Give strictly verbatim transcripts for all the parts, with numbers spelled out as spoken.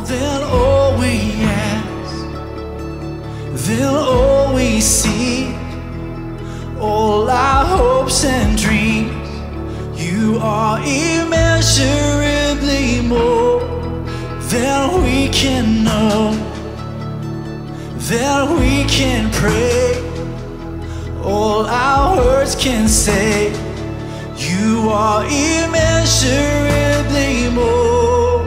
than all we ask, than all we see. All our hopes and dreams, you are immeasurably more than we can know, than we can pray. All our words can say, you are immeasurably more.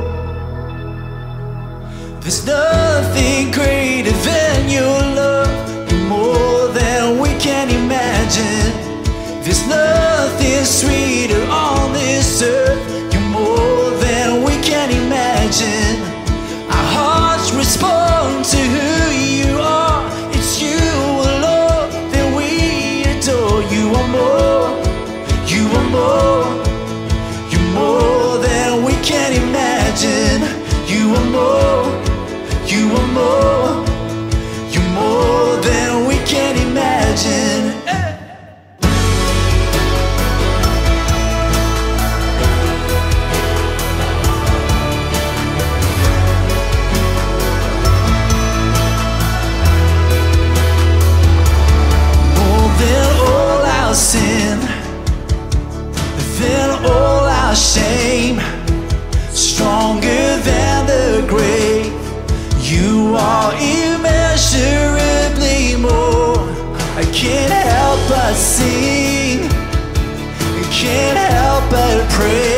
There's nothing greater than your love. You're more than we can imagine. There's nothing sweeter on this earth. You're more than we can imagine. Our hearts respond to who you are. It's you, Lord, that we adore. You are more, you are more, you're more than we can imagine. You are more, you are more, you're more than we can imagine. More than all our sin, than all our shame, stronger than the grave. You are immeasurably more. I can't help but sing, I can't help but pray.